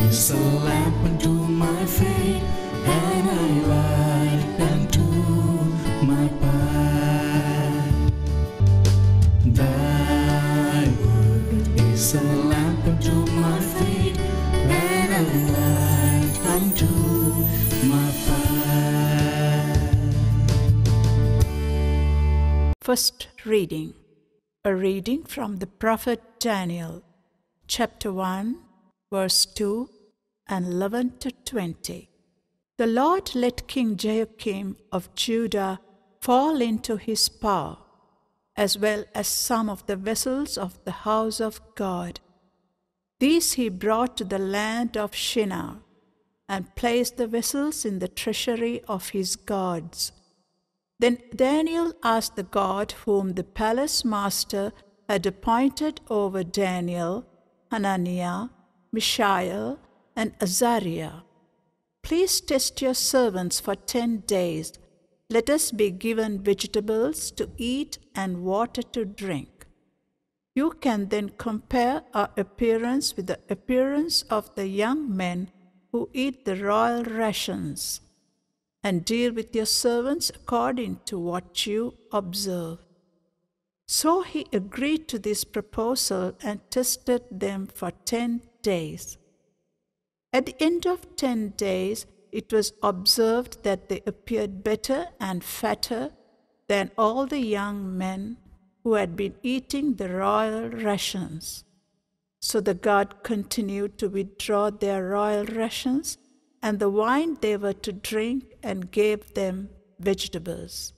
is a lamp unto my feet, and a light unto my path. Thy word is a lamp unto my feet, and a light unto my path. First reading. A reading from the prophet Daniel, chapter 1, verse 2 and 11 to 20. The Lord let King Joachim of Judah fall into his power, as well as some of the vessels of the house of God. These he brought to the land of Shinar, and placed the vessels in the treasury of his gods. Then Daniel asked the God whom the palace master had appointed over Daniel, Hananiah, Mishael, and Azariah, "Please test your servants for 10 days. Let us be given vegetables to eat and water to drink. You can then compare our appearance with the appearance of the young men who eat the royal rations, and deal with your servants according to what you observe." So he agreed to this proposal and tested them for 10 days. At the end of 10 days, it was observed that they appeared better and fatter than all the young men who had been eating the royal rations. So the God continued to withdraw their royal rations and the wine they were to drink, and gave them vegetables.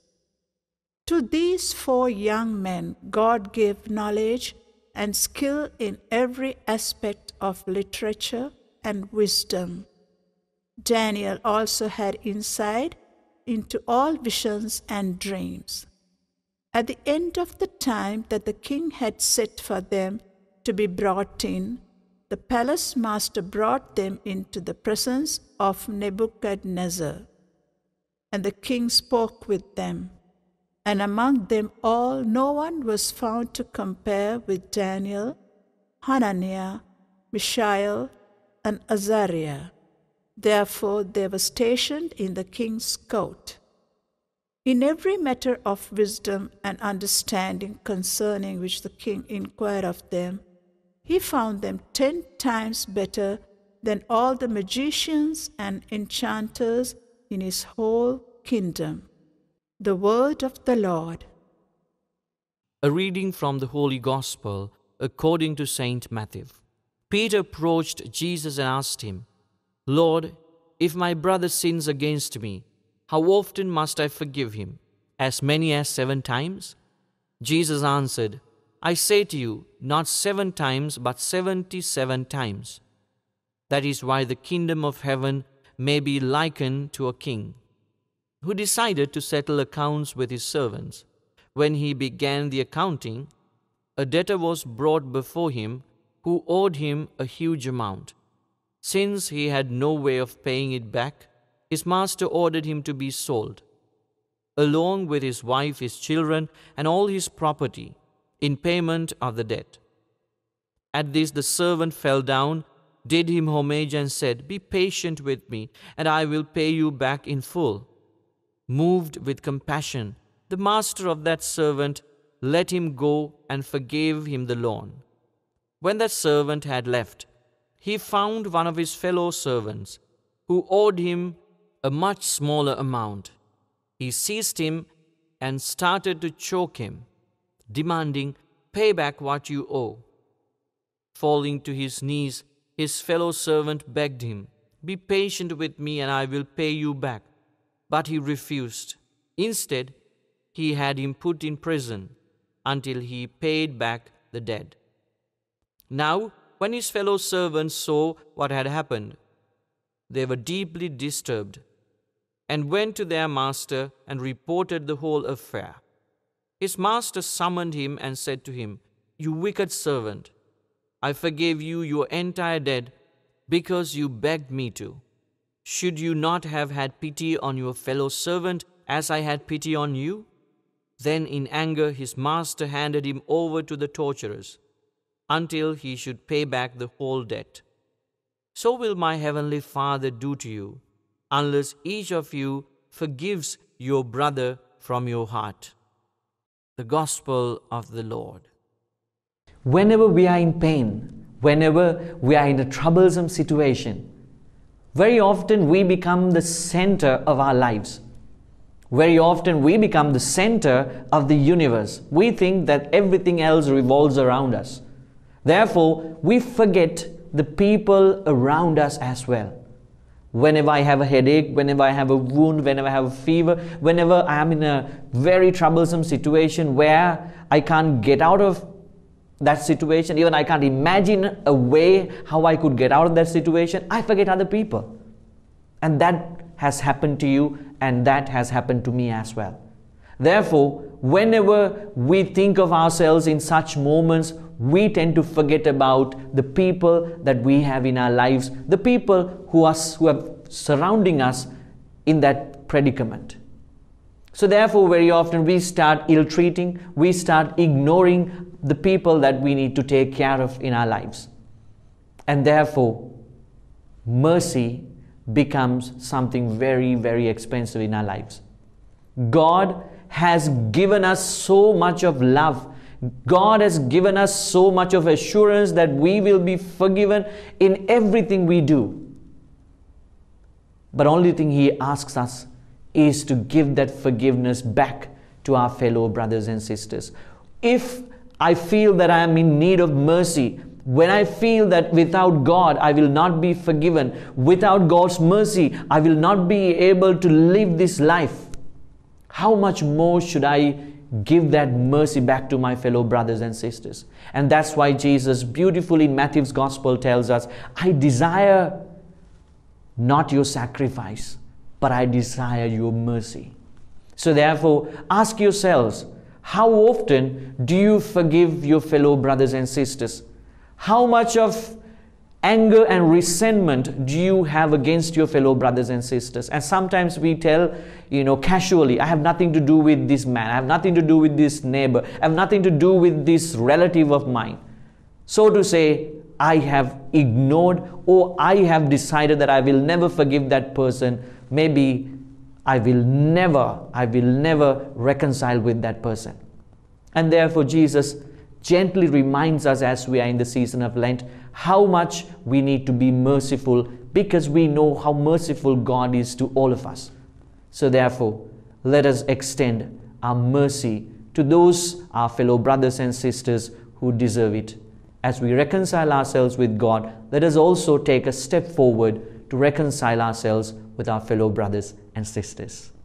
To these 4 young men God gave knowledge and skill in every aspect of literature and wisdom. Daniel also had insight into all visions and dreams. At the end of the time that the king had set for them to be brought in, the palace master brought them into the presence of Nebuchadnezzar. And the king spoke with them, and among them all no one was found to compare with Daniel, Hananiah, Mishael, and Azariah. Therefore they were stationed in the king's court. In every matter of wisdom and understanding concerning which the king inquired of them, he found them 10 times better than all the magicians and enchanters in his whole kingdom. The word of the Lord. A reading from the Holy Gospel according to Saint Matthew. Peter approached Jesus and asked him, "Lord, if my brother sins against me, how often must I forgive him? As many as 7 times?" Jesus answered, "I say to you, not 7 times, but 77 times. That is why the kingdom of heaven may be likened to a king, who decided to settle accounts with his servants. When he began the accounting, a debtor was brought before him who owed him a huge amount. Since he had no way of paying it back, his master ordered him to be sold, along with his wife, his children, and all his property, in payment of the debt. At this the servant fell down, did him homage, and said, 'Be patient with me, and I will pay you back in full.' Moved with compassion, the master of that servant let him go and forgave him the loan. When that servant had left, he found one of his fellow servants, who owed him a much smaller amount. He seized him and started to choke him, demanding, 'Pay back what you owe.' Falling to his knees, his fellow servant begged him, 'Be patient with me, and I will pay you back.' But he refused. Instead, he had him put in prison until he paid back the debt. Now, when his fellow servants saw what had happened, they were deeply disturbed, and went to their master and reported the whole affair. His master summoned him and said to him, 'You wicked servant, I forgave you your entire debt because you begged me to. Should you not have had pity on your fellow servant as I had pity on you?' Then in anger his master handed him over to the torturers until he should pay back the whole debt. so will my heavenly Father do to you, unless each of you forgives your brother from your heart. The Gospel of the Lord. Whenever we are in pain, whenever we are in a troublesome situation, very often we become the center of our lives. Very often we become the center of the universe. We think that everything else revolves around us. Therefore, we forget the people around us as well. Whenever I have a headache, whenever I have a wound, whenever I have a fever, whenever I am in a very troublesome situation where I can't get out of that situation, even I can't imagine a way how I could get out of that situation, I forget other people. And that has happened to you, and that has happened to me as well. Therefore, whenever we think of ourselves in such moments, we tend to forget about the people that we have in our lives, the people who are surrounding us in that predicament. So therefore, very often we start ill-treating, we start ignoring the people that we need to take care of in our lives. And therefore, mercy becomes something very, very expensive in our lives. God has given us so much of love. God has given us so much of assurance that we will be forgiven in everything we do. But only thing He asks us is to give that forgiveness back to our fellow brothers and sisters. If I feel that I am in need of mercy, when I feel that without God I will not be forgiven, without God's mercy I will not be able to live this life, how much more should I give that mercy back to my fellow brothers and sisters? And that's why Jesus beautifully in Matthew's Gospel tells us, I desire not your sacrifice, but I desire your mercy. So therefore, ask yourselves, how often do you forgive your fellow brothers and sisters? How much of anger and resentment do you have against your fellow brothers and sisters? And sometimes we tell, casually, I have nothing to do with this man, I have nothing to do with this neighbor, I have nothing to do with this relative of mine. So to say, I have ignored, or I have decided that I will never forgive that person. Maybe I will never reconcile with that person. And therefore Jesus gently reminds us as we are in the season of Lent how much we need to be merciful, because we know how merciful God is to all of us. So therefore, let us extend our mercy to those, our fellow brothers and sisters who deserve it. As we reconcile ourselves with God, let us also take a step forward to reconcile ourselves with our fellow brothers and sisters.